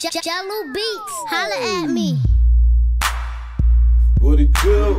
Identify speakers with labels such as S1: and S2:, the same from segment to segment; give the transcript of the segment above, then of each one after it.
S1: Jello Beats, holla at me.
S2: What it do?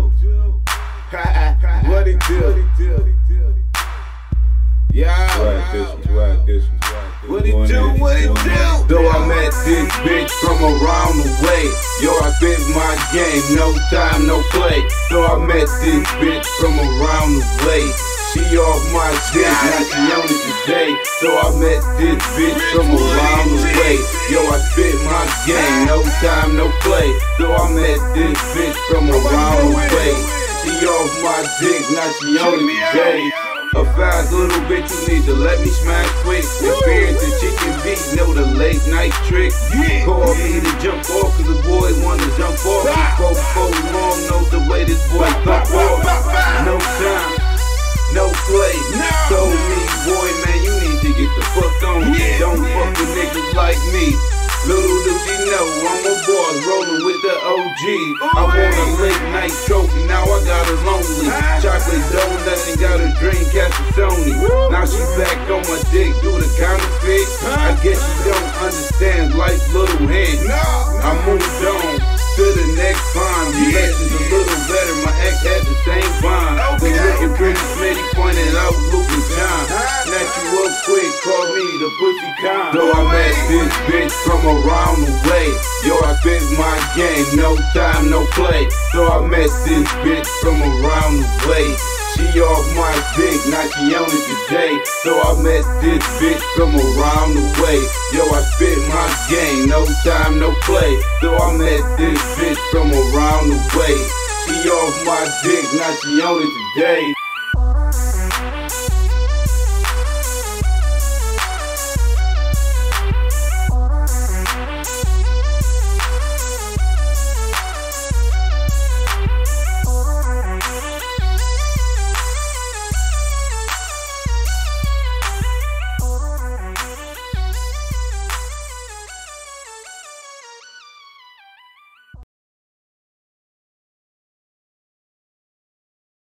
S2: What it do? Yeah. What it do? What it do? Though I met this bitch from around the way, yo, I spit my game, no time, no play. Though I met this bitch from around the way, she off my dick, now she on it today. So I met this bitch from around the way, yo, I spit my game, no time, no play. So I met this bitch from around the way, she off my dick, now she on it today. A fast little bitch, you need to let me smash quick. Experience the chicken beat, know the late night trick. Call me to jump off, cause the boy wanna jump off. Before long, know the way this boy pump off. No time, no play. Told me, boy, man, you need to get the fuck on. Don't fuck with niggas like me. Little do she know, I'm a boss, rolling with the OG. I want a late night trophy, now I got her lonely. Chocolate donut and got a Dreamcast for Sony. Now she back on my dick, do the counterfeit. I guess she don't understand life's little hand. I moved on to the next bond. Relations a little better, my ex had the same bond. They looking pretty smitty, pointed out Lucas John. Snatch you up quick, call me the pussy con. Though I met this bitch from around the way, yo, I spit my game, no time, no play. So I met this bitch from around the way, she off my dick, now she on it today. So I met this bitch from around the way, yo, I spit my game, no time, no play. So I met this bitch from around the way, she off my dick, now she on it today.